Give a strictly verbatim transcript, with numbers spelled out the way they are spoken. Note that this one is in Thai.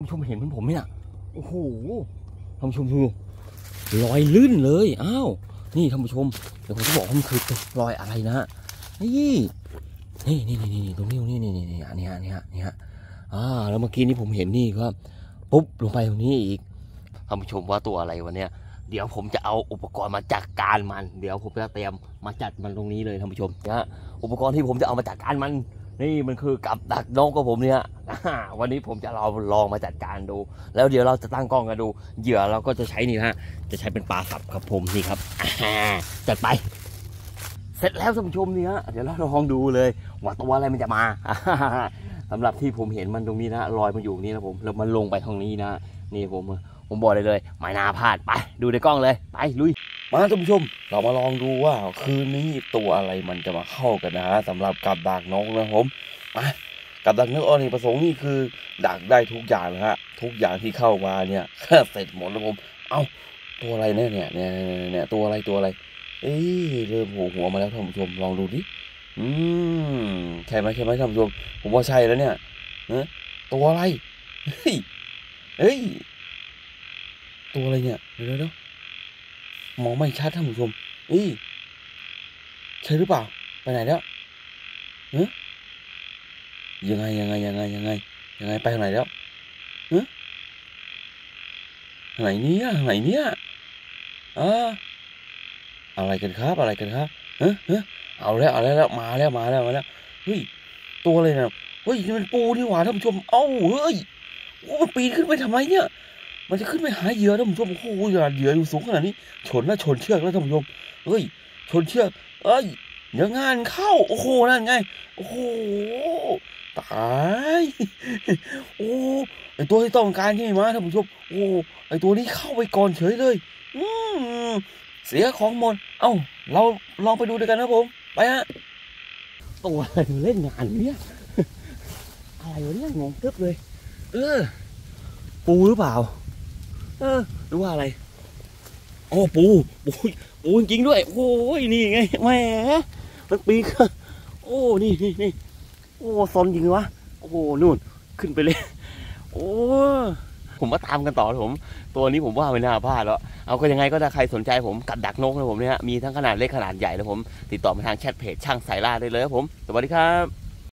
ผู้ชมเห็นเหมือนผมไหมน่ะโอ้โหท่านผู้ชมดูรอยลื่นเลยอ้าวนี่ท่านผู้ชมเดี๋ยวผมจะบอกว่ามันคือรอยอะไรนะนี่นี่นี่นี่นี่ตรงนี้ตรงนี้นี่นี่นี่อันนี้ฮะนี่ฮะนี่ฮะอ่าแล้วเมื่อกี้นี้ผมเห็นนี่ก็ปุ๊บลงไปตรงนี้อีกท่านผู้ชมว่าตัวอะไรวะเนี่ยเดี๋ยวผมจะเอาอุปกรณ์มาจัดการมันเดี๋ยวผมจะเตรียมมาจัดมันตรงนี้เลยท่านผู้ชมนะอุปกรณ์ที่ผมจะเอามาจัดการมันนี่มันคือกับดักนกของผมเนี่ยวันนี้ผมจะลองลองมาจัดการดูแล้วเดี๋ยวเราจะตั้งกล้องกันดูเหยื่อเราก็จะใช้นี่ฮะจะใช้เป็นปลาสับครับผมนี่ครับจัดไปเสร็จแล้วท่านผู้ชมนี่ฮะเดี๋ยวเราลองดูเลยว่าตัวอะไรมันจะมาสำหรับที่ผมเห็นมันตรงนี้นะลอยมาอยู่นี่นะผมแล้วมันลงไปทางนี้นะนี่ผมผมบอกเลยเลยไม่น่าพลาดไปดูในกล้องเลยไปลุยมาท่านผู้ชมเรามาลองดูว่าคืนนี้ตัวอะไรมันจะมาเข้ากันนะฮะสำหรับกับดักนกนะผมมากับดักนกอเนกประสงค์นี่คือดักได้ทุกอย่างนะฮะทุกอย่างที่เข้ามาเนี่ยเสร็จหมดแล้วผมเอ้าตัวอะไรเนี่ยเนี่ยเนี่ยเนี่ยตัวอะไรตัวอะไรเอ้ยเริ่มหัวหัวมาแล้วท่านผู้ชมลองดูดิอืมใช่ไหมใช่ไหมท่านผู้ชมผมว่าใช่แล้วเนี่ยเฮ้ยตัวอะไรเฮ้ยเฮ้ยตัวอะไรเนี่ยเดี๋ยวเดี๋ยวมองไม่ชัดท่านผู้ชมเอ้ยใช่หรือเปล่าไปไหนแล้วเฮ้ยยังไงยังไงยังไงยังไงยังไงไปทางไหนแล้วเฮ้ยทางไหนเนี้ยทางไหนเนี้ยอ่าอะไรกันครับอะไรกันครับเฮ้ยเฮ้ยเอาแล้วเอาแล้วมาแล้วมาแล้วมาแล้วเฮ้ยตัวอะไรนะเฮ้ยมันปูนี่หว่าท่านผู้ชมเอ้าเฮ้ยโอ้มันปีนขึ้นไปทำไมเนี่ยมันจะขึ้นไปหาเหยื่อท่านผู้ชมโอ้โหเหยื่อเหยื่ออยู่สูงขนาดนี้ชนนะชนเชือกแล้วท่านผู้ชมเฮ้ยชนเชือกเอ้ยเดี๋ยวงานเข้าโอ้โหนั่นไงโอ้โหตายโอ้ไอตัวที่ต้องการนี่มาท่านผู้ชมโอ้ไอตัวนี้เข้าไปก่อนเฉยเลยอืมเสียของหมดเอ้าเราลองไปดูด้วยกันนะผมไปฮะตัวอะไรเล่นงานเนี่ยอะไรวะเนี่ยงงตึ๊บเลยเออปูหรือเปล่าเออหรือว่าอะไรโอ้ปูปูปูจริงด้วยโอ้ยนี่ไงแหมมันปีกโอ้นี่นี่นี่โอ้ซนจริงวะโอ้นู่นขึ้นไปเลยโอ้ผมมาตามกันต่อผมตัวนี้ผมว่าไม่น่าพลาดแล้วเอาก็ยังไงก็ถ้าใครสนใจผมกับดักนกนะผมเนี่ยมีทั้งขนาดเล็กขนาดใหญ่แล้วผมติดต่อมาทางแชทเพจช่างสายล่าได้เลยครับผมสวัสดีครับ